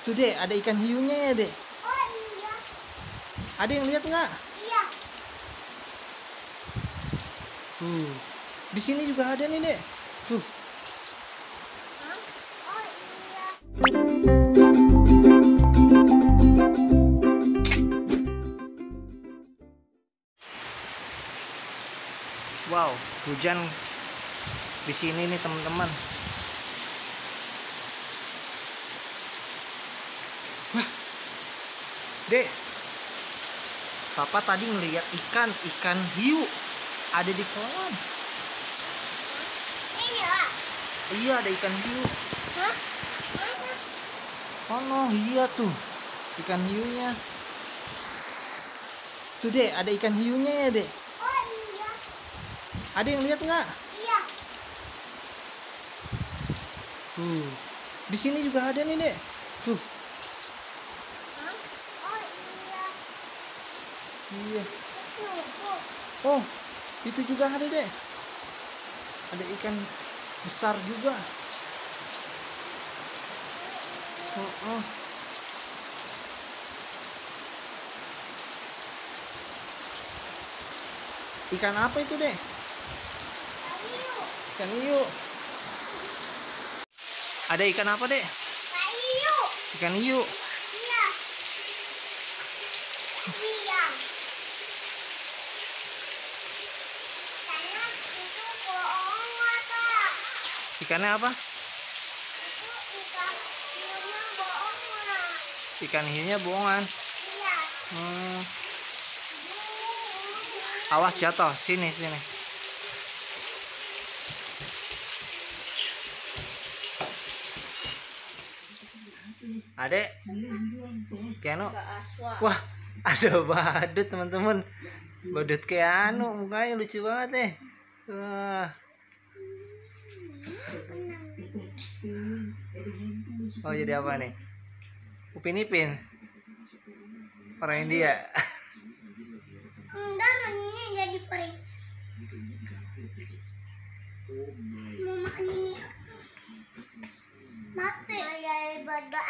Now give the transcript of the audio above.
Tuh dek, ada ikan hiunya ya dek. Oh iya. Ada yang lihat nggak? Iya. Di sini juga ada nih dek. Tuh. Hah? Oh iya. Wow, hujan di sini nih teman-teman. Wah, dek, papa tadi ngeliat ikan hiu ada di kolam. Ini lah. Iya, ada ikan hiu. Hah? Mana? Oh no, iya tuh ikan hiunya. Tuh dek, ada ikan hiunya ya dek. Oh iya. Ada yang lihat nggak? Iya. Di sini juga ada nih dek. Tuh. Hah? Oh iya. Iya. Tunggu. Oh, itu juga ada dek. Ada ikan besar juga. Oh. Ikan apa itu dek? Kayu. Ikan hiu. Ada ikan apa dek? Kayu. Ikan hiu. Iya. Iya. Karena itu bohong Kak. Ikannya apa? Itu ikan hiunya bohong Kak. Ikan hiunya bohongan. Iya. Awas jatuh. Sini. Adek, Keanu. Wah, ada badut teman-teman. Badut Keanu, mukanya lucu banget nih. Wah. Oh, jadi apa nih? Upin Ipin. Orang India. Enggak, ini jadi perintis. Mama ini mati. Kayak badut